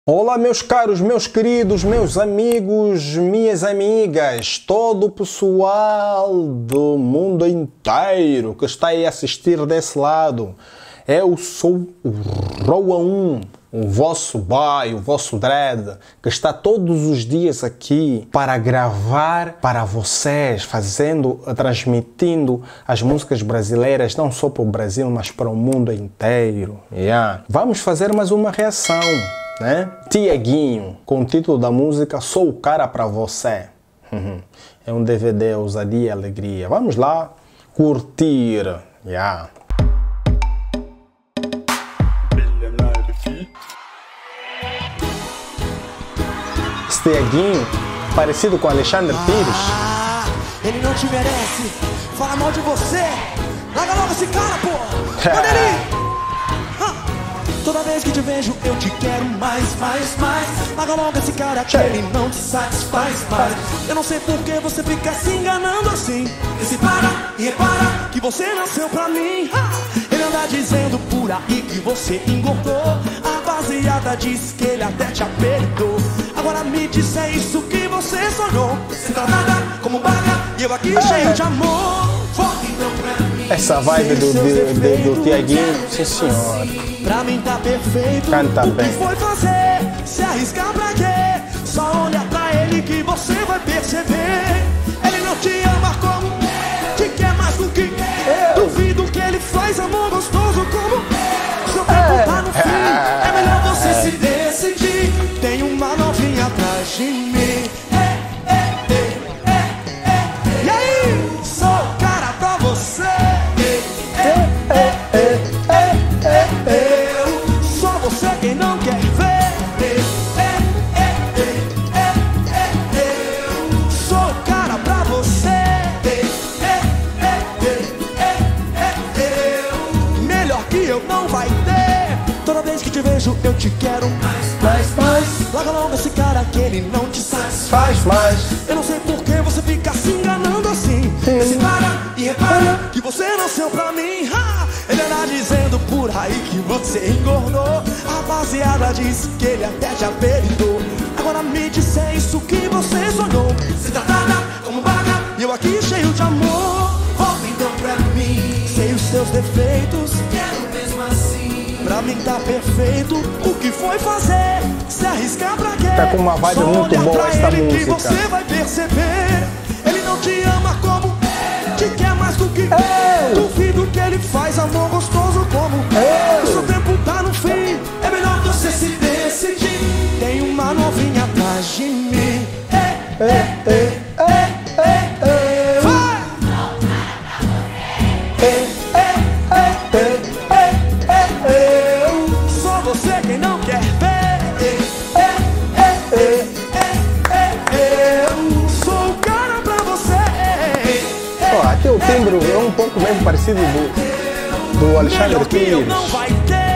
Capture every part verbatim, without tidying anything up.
Olá meus caros, meus queridos, meus amigos, minhas amigas, todo o pessoal do mundo inteiro que está aí a assistir desse lado. Eu sou o Roa um, o vosso boy, o vosso dread, que está todos os dias aqui para gravar para vocês, fazendo, transmitindo as músicas brasileiras, não só para o Brasil, mas para o mundo inteiro. Yeah. Vamos fazer mais uma reação. Né? Tiaguinho, com o título da música Sou o Cara Pra Você. É um D V D, ousadia e alegria. Vamos lá curtir. Yeah. Esse Tiaguinho, parecido com Alexandre Pires. Ah, ele não te merece. Fala mal de você. Larga logo esse cara, pô. Manda ele. Toda vez que te vejo eu te quero mais, mais, mais. Larga logo esse cara que ele não te satisfaz mais. Eu não sei por que você fica se enganando assim. E se para e repara que você nasceu pra mim. Ele anda dizendo por aí que você engordou. A rapaziada diz que ele até te apertou. Agora me diz, é isso que você sonhou. Você tá nada como baga e eu aqui cheio de amor. Volta então pra mim. Essa vibe do, do, do, do Tiaguinho, sim senhora. Pra mim tá perfeito. Canta o bem. que foi fazer? Se arriscar pra quê? Só olha pra ele que você vai perceber. Ele não te ama como te quer mais do que eu. Duvido que ele faz amor gostoso como seu tempo tá no fim. É melhor você se decidir. Tem uma novinha atrás de mim. E aí? Sou o cara pra você. Quem não quer ver, eu sou o cara pra você. Melhor que eu não vai ter. Toda vez que te vejo eu te quero mais, mais, mais. Larga logo esse cara que ele não te satisfaz mais. Eu não sei por que você fica se enganando assim. Se para e repara que você nasceu pra mim. Ha! Ele anda dizendo por aí que você engordou. A rapaziada diz que ele até te apertou. Agora me diz, é isso que você sonhou. Você tá nada como baga e eu aqui cheio de amor. Volta então pra mim. Sei os seus defeitos, quero mesmo assim. Pra mim tá perfeito. O que foi fazer? Se arriscar pra quê? Tá com uma vibe Só muito boa esta ele música. Que você vai perceber. Ele não te ama como te quer mais do que eu. Duvido que ele faz amor gostoso como eu. O seu tempo tá no fim. É melhor você se decidir. Tem uma novinha atrás de mim. Ei, ei, ei, ei, ei, ei. Vai! Ei, ei, ei, ei, ei, ei, eu sou você quem não quer ver. Ei, ei, ei, ei, ei, eu sou o cara pra você. Ó, até o timbre é um pouco mesmo parecido do, do Alexandre Pires. Não vai ter.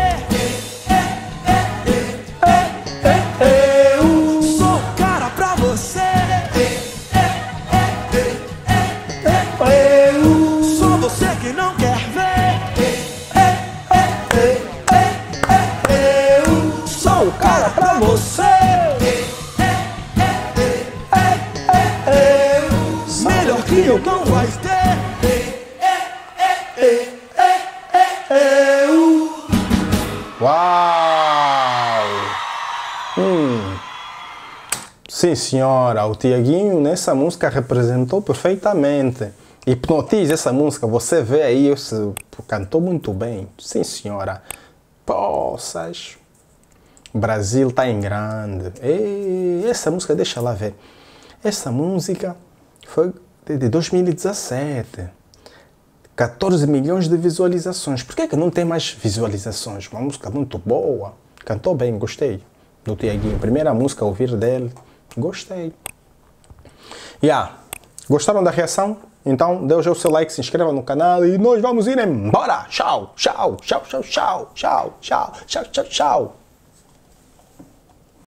Eu sou o cara pra você. Eu sou você que não quer ver. Eu sou o cara pra você. Melhor que eu não vai ter. Uau! Hum. Sim, senhora, o Tiaguinho nessa música representou perfeitamente. Hipnotiza essa música, você vê aí, esse, cantou muito bem. Sim, senhora. Poças. Brasil tá em grande. E essa música, deixa lá ver. Essa música foi de dois mil e dezessete. quatorze milhões de visualizações. Por que que não tem mais visualizações? Uma música muito boa. Cantou bem, gostei do Tiaguinho. Primeira música a ouvir dele. Gostei. Yeah. Gostaram da reação? Então, dê já o seu like, se inscreva no canal e nós vamos ir embora. Tchau, tchau, tchau, tchau, tchau, tchau, tchau, tchau, tchau, tchau.